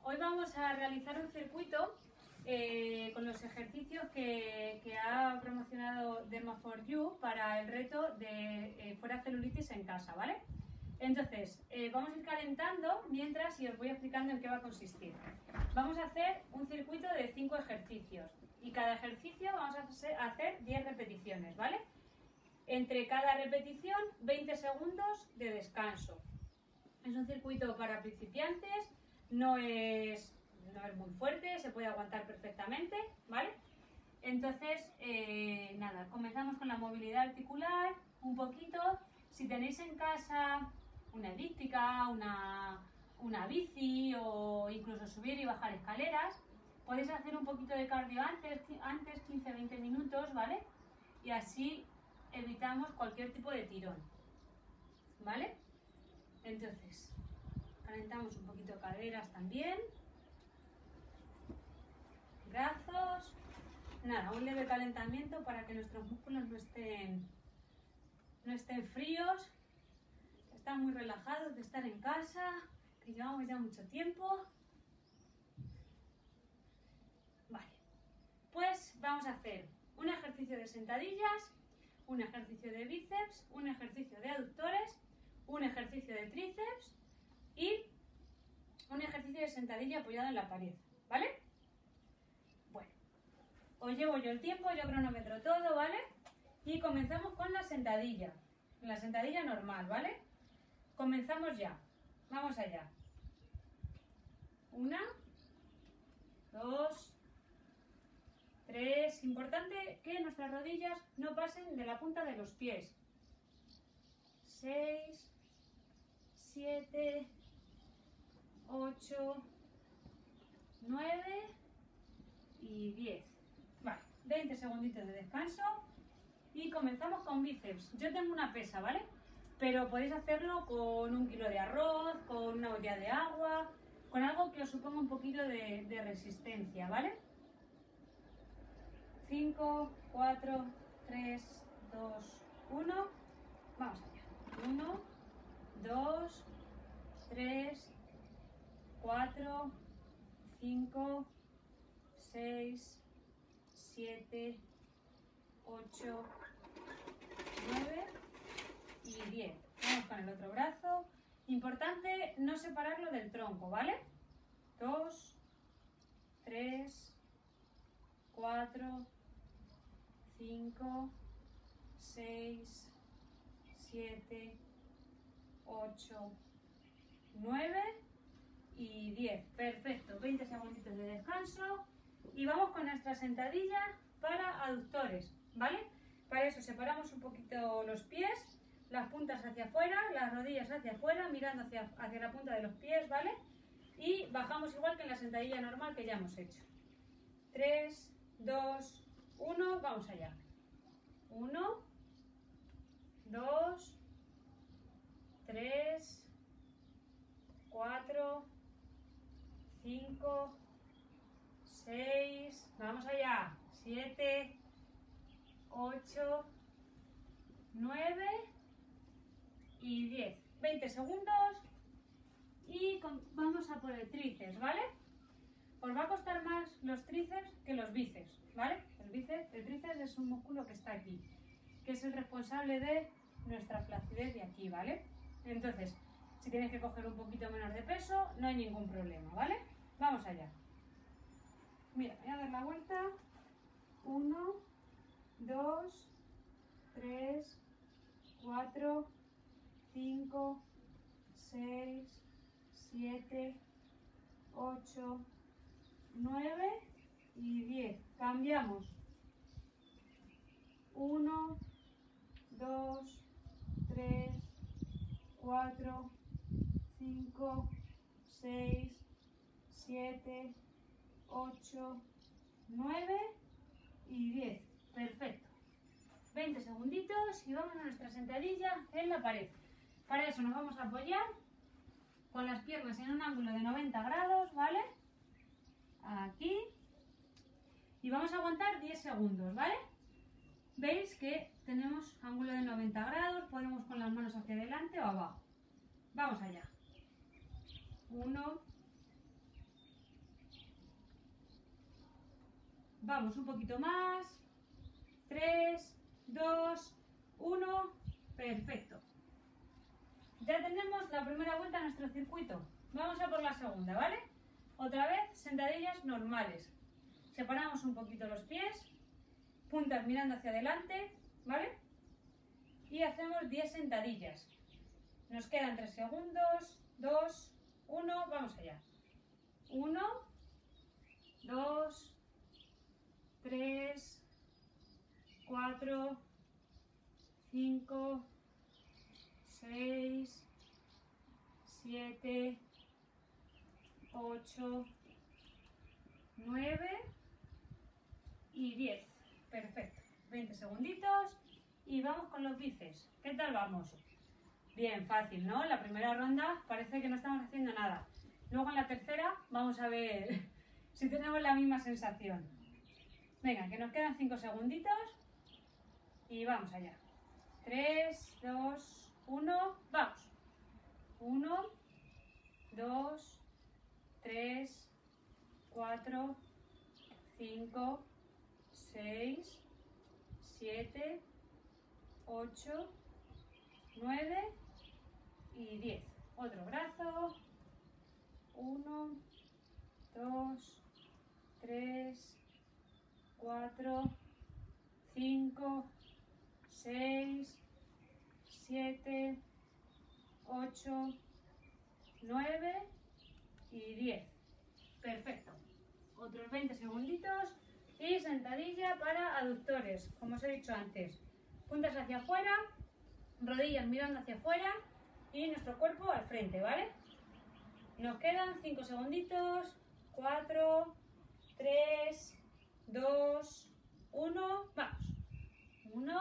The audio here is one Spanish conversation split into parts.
Hoy vamos a realizar un circuito con los ejercicios que ha promocionado Derma4U para el reto de fuera celulitis en casa, ¿vale? Entonces, vamos a ir calentando mientras y os voy explicando en qué va a consistir. Vamos a hacer un circuito de 5 ejercicios y cada ejercicio vamos a hacer 10 repeticiones, ¿vale? Entre cada repetición 20 segundos de descanso. Es un circuito para principiantes, no es muy fuerte, se puede aguantar perfectamente, ¿vale? Entonces, nada, comenzamos con la movilidad articular, un poquito. Si tenéis en casa una elíptica, una bici o incluso subir y bajar escaleras, podéis hacer un poquito de cardio antes 15-20 minutos, ¿vale? Y así evitamos cualquier tipo de tirón, ¿vale? Entonces, calentamos un poquito caderas también, brazos, nada, un leve calentamiento para que nuestros músculos no estén fríos, están muy relajados de estar en casa, que llevamos ya mucho tiempo. Vale, pues vamos a hacer un ejercicio de sentadillas, un ejercicio de bíceps, un ejercicio de aductores, un ejercicio de tríceps y un ejercicio de sentadilla apoyado en la pared, ¿vale? Bueno, os llevo yo el tiempo, yo cronometro todo, ¿vale? Y comenzamos con la sentadilla normal, ¿vale? Comenzamos ya, vamos allá. 1, 2, 3, importante que nuestras rodillas no pasen de la punta de los pies. 6, 7, 8, 9 y 10. Vale, 20 segunditos de descanso y comenzamos con bíceps. Yo tengo una pesa, ¿vale? Pero podéis hacerlo con 1 kilo de arroz, con una botella de agua, con algo que os suponga un poquito de resistencia, ¿vale? 5, 4, 3, 2, 1. Vamos allá. 1, 2, 3, 4, 5, 6, 7, 8, 9 y 10. Vamos con el otro brazo. Importante no separarlo del tronco, ¿vale? 2, 3, 4, 5, 6, 7, 8, 9 y 10. Perfecto, 20 segunditos de descanso y vamos con nuestra sentadilla para aductores, ¿vale? Para eso separamos un poquito los pies, las puntas hacia afuera, las rodillas hacia afuera, mirando hacia la punta de los pies, ¿vale? Y bajamos igual que en la sentadilla normal que ya hemos hecho. 3, 2, 1, vamos allá. 1, 2, 3, 4, 5, 6, vamos allá, 7, 8, 9 y 10. 20 segundos y vamos a por el tríceps, ¿vale? Os va a costar más los tríceps que los bíceps, ¿vale? El tríceps es un músculo que está aquí, que es el responsable de nuestra flacidez de aquí, ¿vale? Entonces, si tienes que coger un poquito menos de peso, no hay ningún problema, ¿vale? Vamos allá. Mira, voy a dar la vuelta. 1, 2, 3, 4, 5, 6, 7, 8, 9 y 10. Cambiamos. 1, 2, 3, 4, 5, 6, 7, 8, 9 y 10. Perfecto. 20 segunditos y vamos a nuestra sentadilla en la pared. Para eso nos vamos a apoyar con las piernas en un ángulo de 90 grados, ¿vale? Aquí. Y vamos a aguantar 10 segundos, ¿vale? Veis que tenemos ángulo de 90 grados, podemos con las manos hacia adelante o abajo. Vamos allá. 1, Vamos un poquito más. 3, 2, 1. Perfecto. Ya tenemos la primera vuelta a nuestro circuito. Vamos a por la segunda, ¿vale? Otra vez, sentadillas normales. Separamos un poquito los pies, puntas mirando hacia adelante, ¿vale? Y hacemos 10 sentadillas. Nos quedan 3 segundos, 2, 1, vamos allá. 1, 2, 3, 4, 5, 6, 7, 8, 9 y 10. Perfecto. 20 segunditos y vamos con los bíceps. ¿Qué tal vamos? Bien, fácil, ¿no? La primera ronda parece que no estamos haciendo nada. Luego en la tercera vamos a ver si tenemos la misma sensación. Venga, que nos quedan 5 segunditos y vamos allá. 3, 2, 1, vamos. 1, 2, 3, 4, 5, 6, 7, 8, 9 y 10. Otro brazo. 1, 2, 3, 4, 5, 6, 7, 8, 9 y 10. Perfecto. Otros 20 segunditos y sentadilla para aductores, como os he dicho antes. Puntas hacia afuera, rodillas mirando hacia afuera y nuestro cuerpo al frente, ¿vale? Nos quedan 5 segunditos, 4, 3, 2, 1, vamos. 1,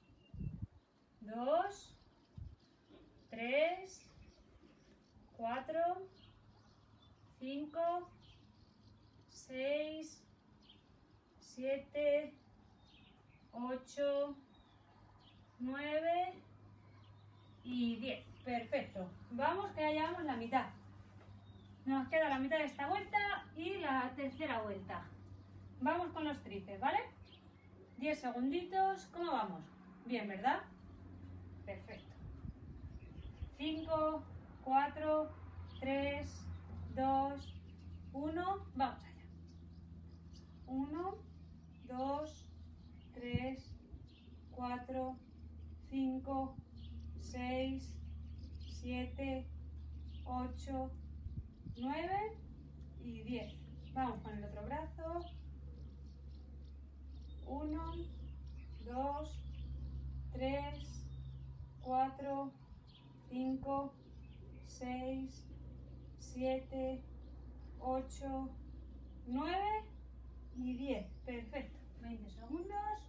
2, 3, 4, 5, 6, 7, 8, 9 y 10. Perfecto. Vamos que ya llevamos la mitad. Nos queda la mitad de esta vuelta y la tercera vuelta. Vamos con los tríceps, ¿vale? 10 segunditos. ¿Cómo vamos? Bien, ¿verdad? Perfecto. 5, 4, 3, 2, 1. Vamos allá. 1, 2, 3, 4, 5, 6, 7, 8, 9 y 10. Vamos con el otro brazo. 1, 2, 3, 4, 5, 6, 7, 8, 9 y 10. Perfecto. 20 segundos.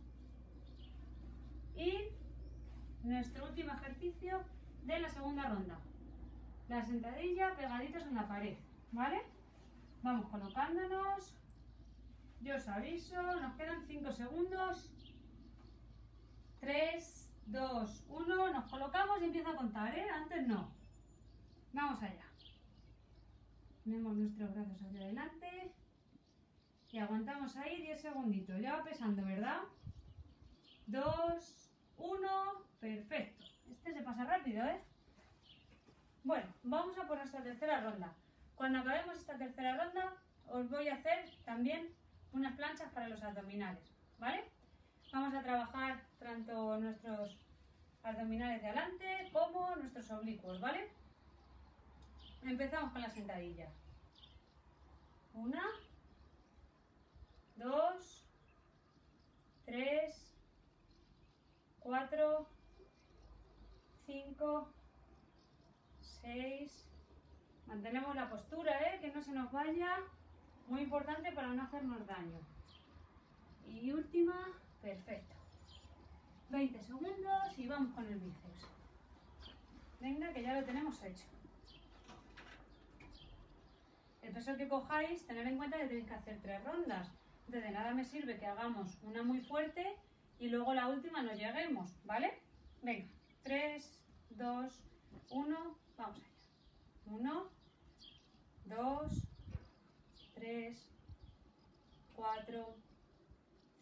Y nuestro último ejercicio de la segunda ronda. La sentadilla pegaditos en la pared, ¿vale? Vamos colocándonos. Yo os aviso, nos quedan 5 segundos. 3, 2, 1, nos colocamos y empiezo a contar, ¿eh? Antes no. Vamos allá. Ponemos nuestros brazos hacia adelante y aguantamos ahí 10 segunditos. Ya va pesando, ¿verdad? 2, 1, perfecto. Este se pasa rápido, ¿eh? Bueno, vamos a por nuestra tercera ronda. Cuando acabemos esta tercera ronda, os voy a hacer también unas planchas para los abdominales, ¿vale? Vamos a trabajar tanto nuestros abdominales de adelante como nuestros oblicuos, ¿vale? Empezamos con la sentadilla. 1, 2, 3, 4, 5, 6. Mantenemos la postura, que no se nos vaya. Muy importante para no hacernos daño. Y última, perfecto. 20 segundos y vamos con el bíceps. Venga, que ya lo tenemos hecho. El peso que cojáis, tener en cuenta que tenéis que hacer 3 rondas. Entonces de nada me sirve que hagamos una muy fuerte y luego la última no lleguemos, ¿vale? Venga, 3, 2, 1, vamos allá. 1, 2, 3, 4,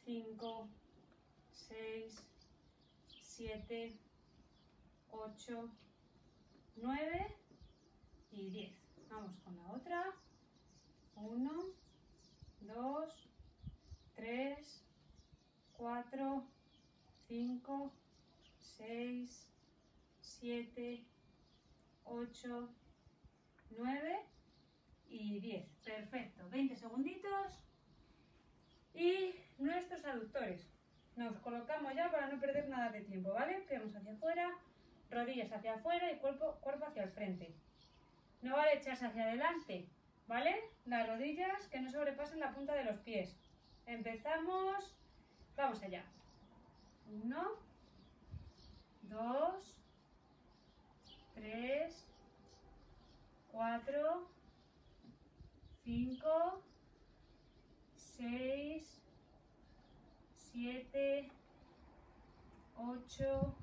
5, 6, 7, 8, 9 y 10. Vamos con la otra. 1, 2, 3, 4, 5, 6, 7, 8, 9 y 10. Perfecto. 20 segunditos. Y nuestros aductores. Nos colocamos ya para no perder nada de tiempo, ¿vale? Piernas hacia afuera, rodillas hacia afuera y cuerpo hacia el frente. No vale echarse hacia adelante, ¿vale? Las rodillas que no sobrepasen la punta de los pies. Empezamos. Vamos allá. 1, 2, 3, 4, 5, 6, 7, 8,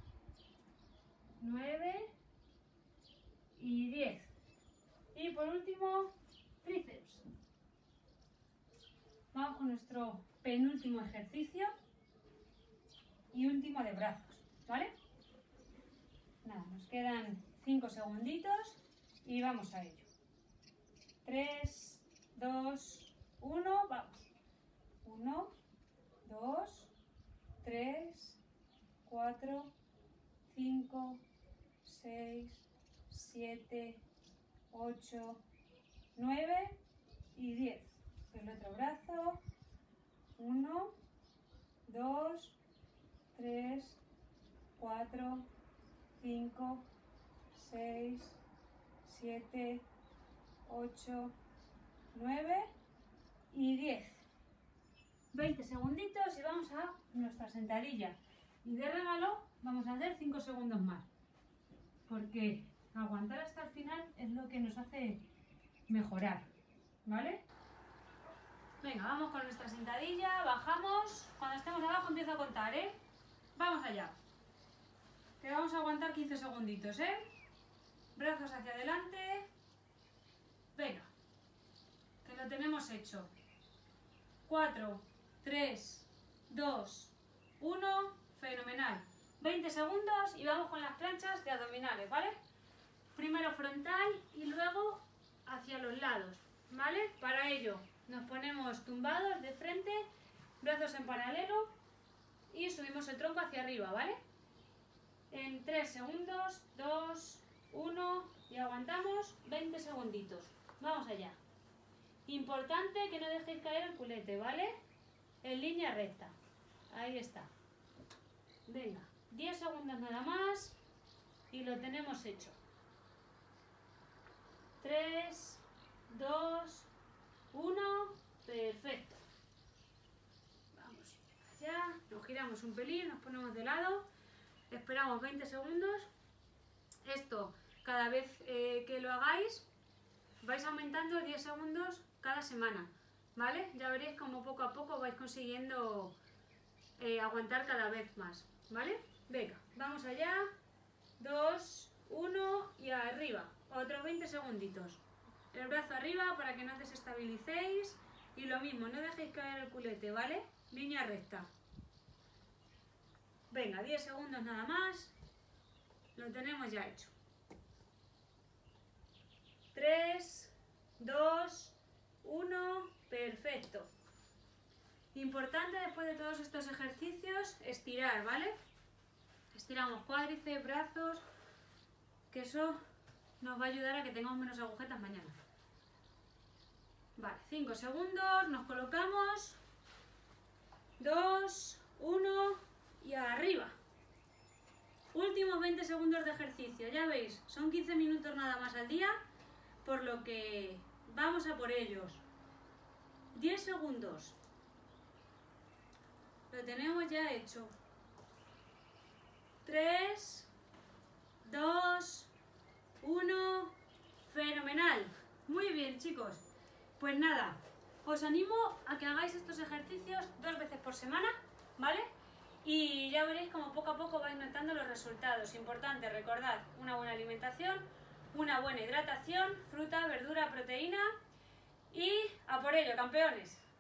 9 y 10. Y por último, tríceps. Vamos con nuestro penúltimo ejercicio y último de brazos, ¿vale? Nada, nos quedan 5 segunditos y vamos a ello. 3, 2, 1, vamos. 1, 2, 3, 4, 5, 6, 7, 8, 9 y 10. El otro brazo. 1, 2, 3, 4, 5, 6, 7, 8, 9 y 10. 20 segunditos y vamos a nuestra sentadilla. Y de regalo vamos a hacer 5 segundos más. Porque aguantar hasta el final es lo que nos hace mejorar, ¿vale? Venga, vamos con nuestra sentadilla, bajamos. Cuando estemos abajo empiezo a contar, ¿eh? Vamos allá. Que vamos a aguantar 15 segunditos, ¿eh? Brazos hacia adelante. Venga. Que lo tenemos hecho. 4, 3, 2, 1. Fenomenal. 20 segundos y vamos con las planchas de abdominales, ¿vale? Primero frontal y luego hacia los lados, ¿vale? Para ello nos ponemos tumbados de frente, brazos en paralelo y subimos el tronco hacia arriba, ¿vale? En 3 segundos, 2, 1 y aguantamos 20 segunditos. Vamos allá. Importante que no dejéis caer el culete, ¿vale? En línea recta. Ahí está. Venga, 10 segundos nada más y lo tenemos hecho. 3, 2, 1, perfecto. Vamos allá, nos giramos un pelín, nos ponemos de lado, esperamos 20 segundos. Esto, cada vez que lo hagáis, vais aumentando 10 segundos cada semana, ¿vale? Ya veréis como poco a poco vais consiguiendo aguantar cada vez más, ¿vale? Venga, vamos allá. 2, 1 y arriba. Otros 20 segunditos. El brazo arriba para que no desestabilicéis. Y lo mismo, no dejéis caer el culete, ¿vale? Línea recta. Venga, 10 segundos nada más. Lo tenemos ya hecho. 3, 2, 1. Perfecto. Importante después de todos estos ejercicios, estirar, ¿vale? Estiramos cuádriceps, brazos, que eso nos va a ayudar a que tengamos menos agujetas mañana. Vale, 5 segundos, nos colocamos. 2, 1 y arriba. Últimos 20 segundos de ejercicio, ya veis, son 15 minutos nada más al día, por lo que vamos a por ellos. 10 segundos. Lo tenemos ya hecho. 3, 2, 1. Fenomenal. Muy bien, chicos. Pues nada, os animo a que hagáis estos ejercicios 2 veces por semana, ¿vale? Y ya veréis como poco a poco vais notando los resultados. Importante, recordad, una buena alimentación, una buena hidratación, fruta, verdura, proteína y a por ello, campeones.